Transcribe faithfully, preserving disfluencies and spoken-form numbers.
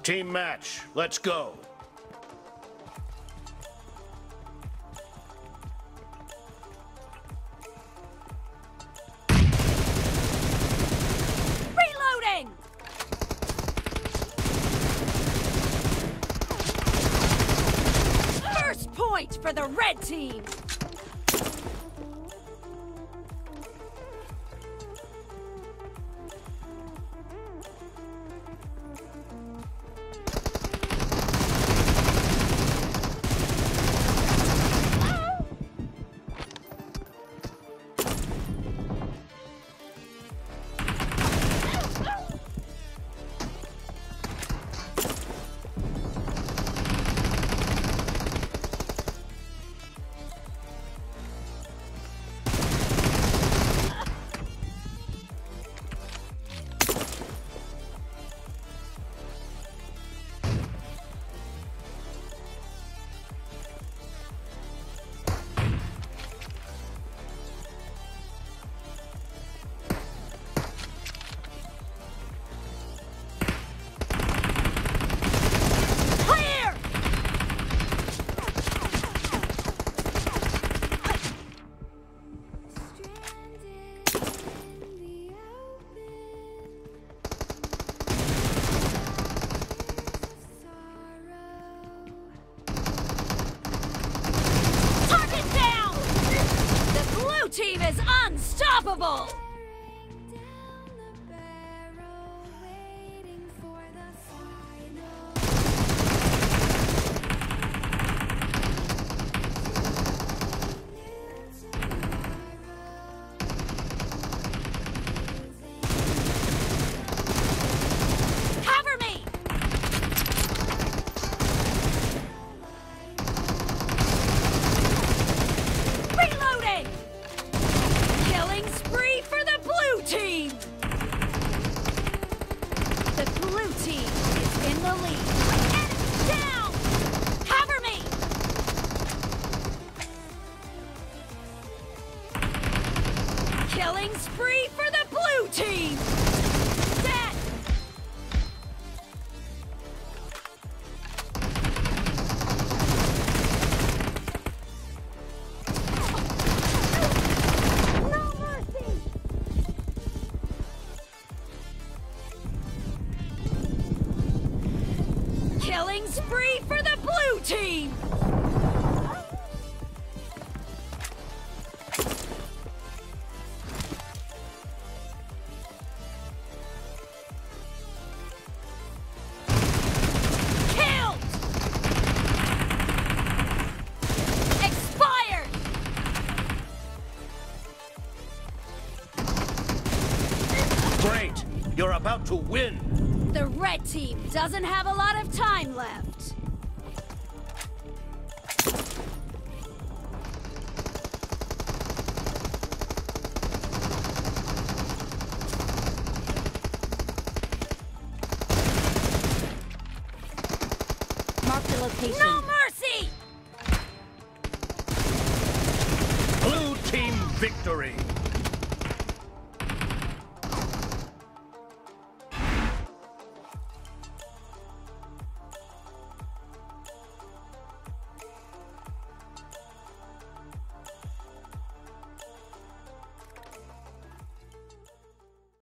Team match, let's go. Reloading! First point for the red team! Team is unstoppable! Cover me! Reloading! Killing spree for the blue team! The blue team is in the lead. Enemy down! Cover me! Killing spree for the blue team! Dead! Killing spree for the blue team! Killed! Expired! Great! You're about to win! The red team doesn't have a lot of time left. Mark the location. No mercy! Blue team victory!